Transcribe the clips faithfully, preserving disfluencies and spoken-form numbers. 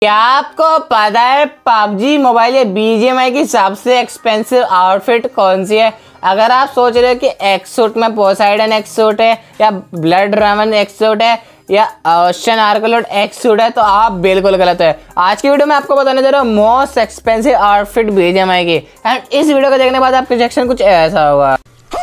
क्या आपको पता है पबजी मोबाइल या बीजीएमआई की सबसे एक्सपेंसिव आउटफिट कौन सी है? अगर आप सोच रहे हो कि एक्सूट में पोसाइडन एक्सूट है या ब्लड ड्रैगन एक्सूट है या ओशन आर्कलोड एक्सूट है तो आप बिल्कुल गलत है। आज की वीडियो में आपको बताने जा रहा हूँ मोस्ट एक्सपेंसिव आउटफिट बीजीएमआई की। एंड इस वीडियो को देखने के बाद आपके रिएक्शन कुछ ऐसा होगा।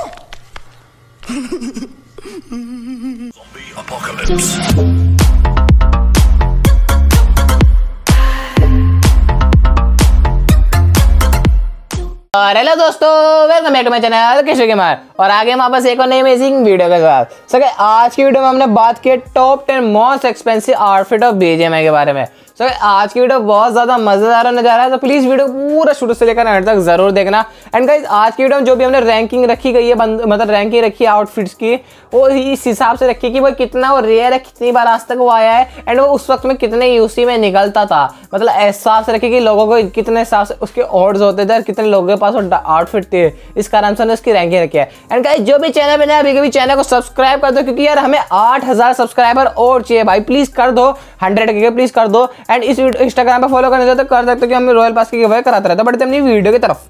और हेलो दोस्तों, welcome back to my channel Kishore Kumar और आगे हम वापस एक और नई अमेजिंग वीडियो के साथ। सो आज की वीडियो में हमने बात की top ten most expensive outfit of BGMI के बारे में। सो आज की वीडियो बहुत ज़्यादा मज़ेदार होने जा रहा है, तो प्लीज़ वीडियो पूरा शुरू से लेकर एंड तक ज़रूर देखना। एंड गाइस आज की वीडियो में जो भी हमने रैंकिंग रखी गई है, मतलब रैंकिंग रखी है आउटफिट्स की, वो इस हिसाब से रखी कि वो कितना वो रेयर है, कितनी बार आज तक वो आया है एंड वो उस वक्त में कितने यूसी में निकलता था। मतलब इस हिसाब से रखी कि लोगों को कितने हिसाब से उसके ऑर्डर्स होते थे और कितने लोगों के पास वो आउटफिट थे, इस कारण से उसकी रैंकिंग रखी है। एंड गाइस जो भी चैनल पे नया अभी कभी चैनल को सब्सक्राइब कर दो, क्योंकि यार हमें आठ हजार सब्सक्राइबर और चाहिए भाई। प्लीज कर दो, हंड्रेड के प्लीज कर दो। एंड इस इंस्टाग्राम पे फॉलो करने तो कर सकते हो कि हम रॉयल पास की गिव कराते रहते हैं। बढ़ते अपनी वीडियो की तरफ।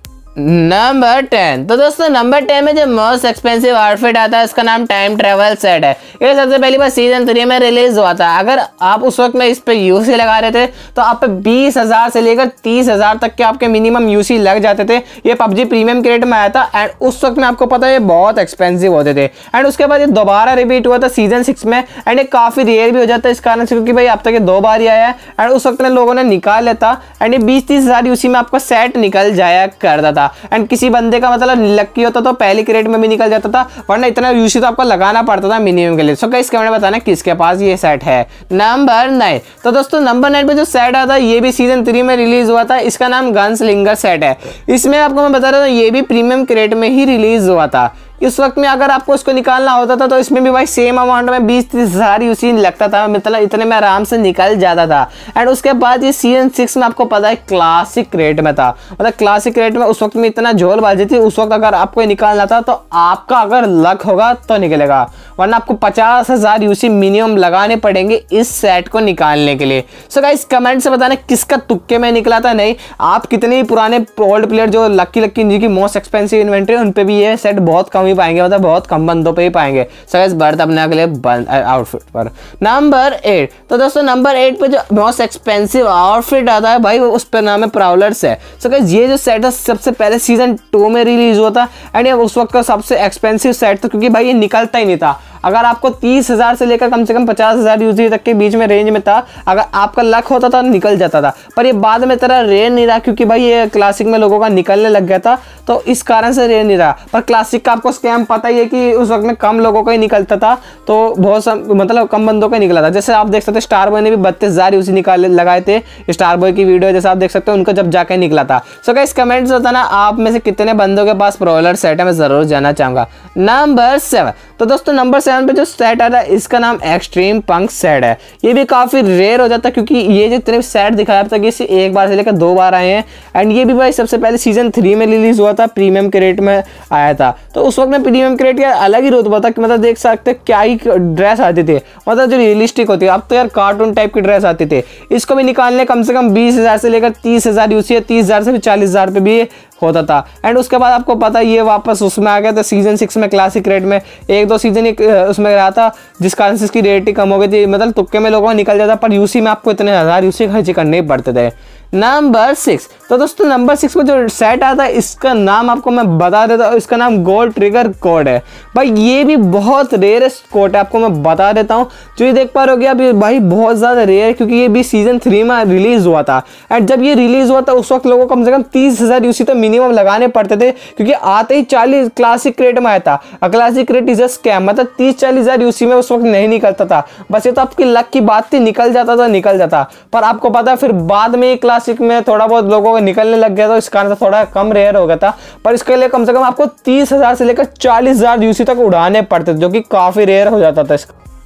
Number ten. तो दोस्तों नंबर टेन में जो मोस्ट एक्सपेंसिव आउटफिट आता है उसका नाम टाइम ट्रेवल सेट है। ये सबसे पहली बार सीजन थ्री में रिलीज हुआ था। अगर आप उस वक्त में इस पे यूसी लगा रहे थे तो आप पे बीस हजार से लेकर तीस हजार तक के आपके मिनिमम यूसी लग जाते थे। ये पबजी प्रीमियम क्रेट में आया था एंड उस वक्त में आपको पता है ये बहुत एक्सपेंसिव होते थे। एंड उसके बाद ये दोबारा रिपीट हुआ था सीजन सिक्स में एंड ये काफी रेयर भी हो जाता है इस कारण से, क्योंकि भाई अब तक ये दो बार ही आया है एंड उस वक्त में लोगों ने निकाल लेता एंड ये बीस तीस हजार यूसी में आपका सेट निकल जाया करता था। एंड किसी बंदे का मतलब लक्की होता तो पहली क्रेट में भी निकल जाता था, वरना इतना यूसी तो आपको लगाना पड़ता था मिनिमम के लिए। सो गाइस कमेंट में बताना किसके पास ये सेट है। Number nine. तो दोस्तों नंबर नाइन पे जो सेट आता है ये भी सीजन थ्री में रिलीज हुआ था। इसका नाम गन स्लिंगर सेट है। इसमें आपको मैं बता रहा हूँ ये भी प्रीमियम क्रेट में ही रिलीज हुआ था। इस वक्त में अगर आपको इसको निकालना होता था तो इसमें भी भाई सेम अमाउंट में बीस तीस हजार यूसी लगता था, मतलब इतने में आराम से निकल जाता था। एंड उसके बाद ये सीजन सिक्स में आपको पता है क्लासिक क्रेट में था। मतलब क्लासिक क्रेट में उस वक्त में इतना झोलबाजी थी, उस वक्त अगर आपको निकालना था तो आपका अगर लक होगा तो निकलेगा, वरना आपको पचास हजार यूसी मिनिमम लगाने पड़ेंगे इस सेट को निकालने के लिए। सो गाइस कमेंट से बताना किसका तुक्के में निकला था। नहीं, आप कितने ही पुराने ओल्ड प्लेयर जो लक्की लक्की जिनकी मोस्ट एक्सपेंसिव इन्वेंट्री उन पे भी ये सेट बहुत कम पाएंगे, मतलब बहुत कम बंदों पे ही पाएंगे। सो बढ़त अपने अगले आउटफिट पर। Number eight. तो दोस्तों नंबर एट पे जो मोस्ट एक्सपेंसिव आउटफिट आता है भाई वो उस पर नाम है प्राउलर्स है। सो so ये जो सेट है सबसे पहले सीजन टू में रिलीज हुआ था एंड ये उस वक्त का सबसे एक्सपेंसिव सेट था, क्योंकि भाई ये निकलता ही नहीं था। अगर आपको तीस हजार से लेकर कम से कम पचास हजार यूसी तक के बीच में रेंज में था, अगर आपका लक होता था निकल जाता था। पर ये बाद में तरह रेयर नहीं रहा, क्योंकि भाई ये क्लासिक में लोगों का निकलने लग गया था, तो इस कारण से रेयर नहीं रहा। पर क्लासिक का आपको स्कैम पता ही है कि उस वक्त में कम लोगों का ही निकलता था, तो बहुत सम, मतलब कम बंदों का निकला था। जैसे आप देख सकते हैं स्टार बॉय ने भी बत्तीस हजार यूसी निकाले लगाए थे। स्टार बॉय की वीडियो जैसे आप देख सकते हैं उनको जब जाके निकला था। सो गाइस कमेंट्स बताना आप में से कितने बंदों के पास प्राउलर सेट है, मैं जरूर जानना चाहूंगा। Number seven. तो दोस्तों नंबर सेवन पे जो सेट इसका नाम एक्सट्रीम पंक सेट है। ये भी काफी रेयर हो जाता है, क्योंकि ये जितने भी सेट दिखाया अब तक इसे एक बार से लेकर दो बार आए हैं एंड ये भी भाई सबसे पहले सीजन थ्री में रिलीज हुआ था, प्रीमियम क्रेट में आया था। तो उस वक्त में प्रीमियम क्रेट का अलग ही रुतबा था कि मतलब देख सकते क्या ही ड्रेस आती थी, मतलब जो रियलिस्टिक होती है। अब तो यार कार्टून टाइप की ड्रेस आती थी। इसको भी निकालने कम से कम बीस हजार से लेकर तीस हजार यूसी, तीस हजार से भी चालीस हजार पे भी होता था। एंड उसके बाद आपको पता ये वापस उसमें आ गया था सीजन सिक्स में क्लासिक रेट में। एक दो सीजन उसमें रहा था जिस कारण से इसकी रेटिंग कम हो गई थी, मतलब तुक्के में लोगों को निकल जाता, पर यूसी में आपको इतने हजार यूसी खर्च करने ही पड़ते थे। Number six. तो दोस्तों नंबर सिक्स में जो सेट आता है इसका नाम आपको मैं बता देता हूँ, इसका नाम गोल्ड ट्रिगर कोड है। भाई ये भी बहुत रेयरेस्ट कोड है, आपको मैं बता देता हूँ। जो ये देख पा रहे हो अभी भाई बहुत ज़्यादा रेयर है, क्योंकि ये भी सीजन थ्री में रिलीज हुआ था। एंड जब ये रिलीज हुआ था उस वक्त लोगों को कम से कम तीस हजार यूसी तो मिनिमम लगाने पड़ते थे, क्योंकि आते ही चालीस क्लासिक क्रेट में आया था। Classic crate is a scam, मतलब तीस चालीस हजार यूसी में उस वक्त नहीं निकलता था। बस ये तो आपकी लक की बात थी, निकल जाता था निकल जाता। पर आपको पता है फिर बाद में क्लासिक में थोड़ा बहुत लोगों को निकलने लग गया, तो इस कारण से थोड़ा कम रेयर हो गया था। पर इसके लिए कम से कम आपको तीस हजार से लेकर चालीस हजार यूसी तक उड़ाने पड़ते थे, जो कि काफी रेयर हो जाता था।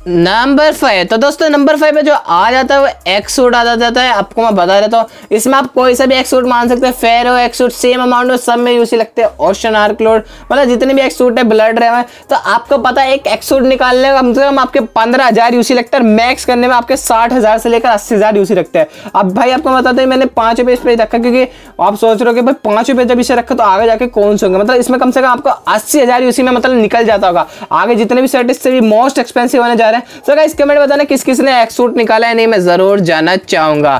Number five. तो दोस्तों नंबर फाइव पे जो आ जाता है वो एक्स सूट आ जाता है। आपको मैं बता देता हूँ, इसमें आप कोई सा भी एक्स सूट मान सकते हैं। Pharaoh x suit same amount में सब में यूसी लगते हैं। ओशन आर्क लोड मतलब जितने भी एक्स सूट है, ब्लड रहे हैं, तो आपको पता है एक एक्स सूट निकालने का कम से कम आपके पंद्रह हजार यूसी लगता है। मैक्स करने में आपके साठ हजार से लेकर अस्सी हजार यूसी रखते हैं। अब भाई आपको बताते हैं मैंने पांच रुपये इस पर रखा, क्योंकि आप सोच रहे हो कि भाई पांच रुपये जब इसे रखा तो आगे जाके कौन से होंगे। मतलब इसमें कम से कम आपको अस्सी हजार यूसी में मतलब निकल जाता होगा। आगे जितने भी सेट इससे भी मोस्ट एक्सपेंसिव होने जा रहे हैं। तो गाइस कमेंट बताना किस किस ने एक्स सूट निकाला है, नहीं मैं जरूर जानना चाहूंगा।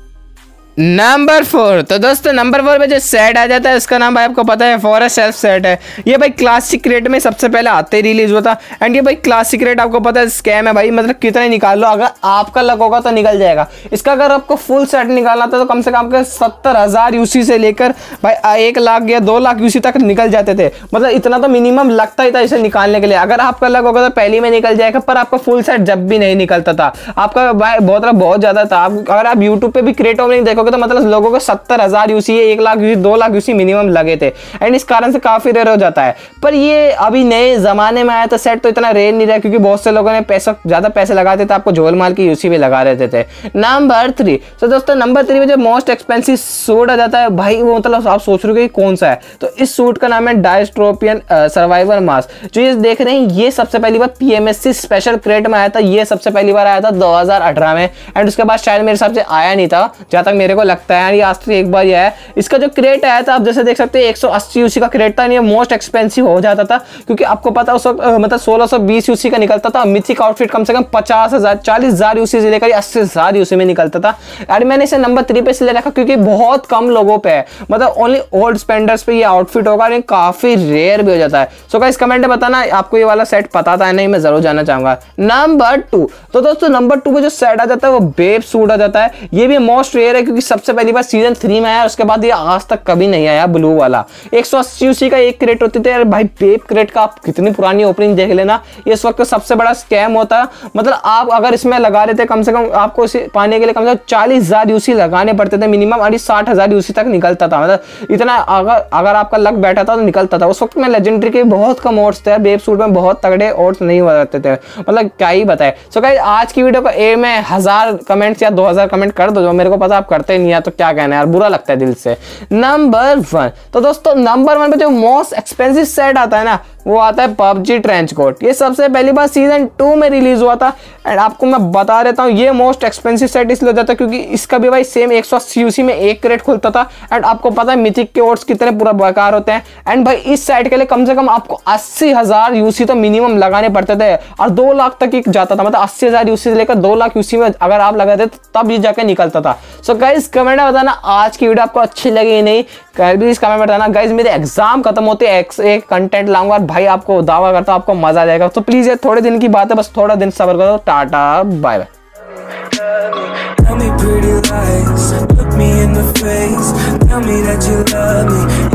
Number four. तो दोस्तों नंबर फोर पे जो सेट आ जाता है इसका नाम भाई आपको पता है फॉरेस्ट सेल्फ सेट है। ये भाई क्लासिक रेट में सबसे पहले आते ही रिलीज हुआ था। एंड ये भाई क्लासिक रेट आपको पता है स्कैम है भाई, मतलब कितने निकाल लो, अगर आपका लक होगा तो निकल जाएगा। इसका अगर आपको फुल सेट निकालना था तो कम से कम आपके सत्तर हजार यूसी से लेकर भाई एक लाख या दो लाख यूसी तक निकल जाते थे। मतलब इतना तो मिनिमम लगता ही था इसे निकालने के लिए। अगर आपका लक होगा तो पहले में निकल जाएगा, पर आपका फुल सेट जब भी नहीं निकलता था। आपका भाई बहुत बहुत ज्यादा था। अगर आप यूट्यूब पे भी क्रेट ओपनिंग देखोगे तो मतलब लोगों को सत्तर हजार यूसी, एक लाख यूसी, दो लाख यूसी मिनिमम लगे थे। एंड इस कारण से काफी रेयर हो जाता है। पर ये अभी नए जमाने में आया तो सेट तो इतना रेयर नहीं रहा, क्योंकि बहुत से लोगों ने पैसा ज्यादा पैसे लगाते थे, आपको झोल माल की यूसी भी लगा रहते थे। Number three. तो दोस्तों नंबर थ्री में जो मोस्ट एक्सपेंसिव सूट आ जाता है भाई, वो मतलब आप सोच रहे हो कि कौन सा है, तो इस सूट का नाम है डायस्ट्रोपियन सर्वाइवर मास्क। जो ये देख रहे हैं ये सबसे पहली बार पीएमएससी स्पेशल क्रेट में आया था। ये सबसे पहली बार आया था दो हजार अठारह में। एंड उसके बाद शायद मेरे हिसाब से आया नहीं था, जहां तक मेरे को लगता है। आज तो एक बार ही आया। इसका जो क्रेट आया था आप जैसे देख सकते हैं एक सौ अस्सी यूसी का क्रेट था। ये मोस्ट एक्सपेंसिव हो जाता था, क्योंकि आपको पता उस वक्त मतलब सोलह सौ बीस यूसी का निकलता था। मिथिक आउटफिट कम से कम पचास हजार चालीस हजार यूसी से लेकर अस्सी हजार यूसी में निकलता था। यार मैंने इसे नंबर थ्री पे इसलिए रखा क्योंकि बहुत कम लोगों पे है, मतलब ओनली ओल्ड स्पेंडर्स पे ये आउटफिट होगा। और काफी रेयर भी हो जाता है। सो गाइस कमेंट में बताना आपको ये वाला सेट पता था नहीं, मैं जरूर जानना चाहूंगा। Number two. तो दोस्तों नंबर टू पे जो सेट आ जाता है वो बेब सूट आ जाता है। ये भी मोस्ट रेयर है, क्योंकि सबसे पहली बार सीजन थ्री में आया, उसके बाद ये आज तक कभी नहीं आया। ब्लू वाला एक सौ अस्सी यूसी का एक क्रेट होते थे। यार भाई बेब क्रेट का आप कितनी पुरानी ओपनिंग देख लेना। ये इस वक्त सबसे बड़ा स्कैम होता है। मतलब आप अगर इसमें लगा रहे थे कम से कम आपको इसे पाने के लिए कम से कम चालीस हजार यूसी लगाने पड़ते थे मिनिमम, और साठ हजार यूसी तक निकलता था। मतलब इतना अगर अगर आपका लक बैठा था तो निकलता था। उस वक्त में लेजेंडरी के बहुत कम ओट्स थे, बेब सूट में बहुत तगड़े ओट्स नहीं हुआ करते थे। मतलब क्या ही बताए। सो गाइस आज की वीडियो को ए में हजार कमेंट्स या दो हजार कमेंट कर दो, जो मेरे को पता आप करते नहीं है, तो क्या कहना है यार, बुरा लगता है दिल से। Number one. तो दोस्तों नंबर वन पे जो मोस्ट एक्सपेंसिव सेट आता है ना, वो आता है पबजी ट्रेंच कोट। ये सबसे पहली बार सीजन टू में रिलीज हुआ था। एंड आपको मैं बता देता हूँ ये मोस्ट एक्सपेंसिव सेट इसलिए जाता है क्योंकि इसका भी भाई सेम एक सौ अस्सी यूसी में एक क्रेट खुलता था। एंड आपको पता है मिथिक के ओट्स कितने पूरा बेकार होते हैं। एंड भाई इस सेट के लिए कम से कम आपको अस्सी हजार यूसी तो मिनिमम लगाने पड़ते थे, और दो लाख तक ही जाता था। मतलब अस्सी हजार यूसी से लेकर दो लाख यूसी में अगर आप लगाते तब ये जाके निकलता था। सो गाइस कमेंट में बताना आज की वीडियो आपको अच्छी लगी नहीं, प्लीज कमेंट में बताना। गाइस मेरे एग्जाम खत्म होते एक कंटेंट लाऊंगा, भाई आपको दावा करता हूं आपको मजा आ जाएगा। तो प्लीज ये थोड़े दिन की बात है, बस थोड़ा दिन सब्र करो। Tata bye bye. Tell me pretty lies, look me in the face, tell me that you love me.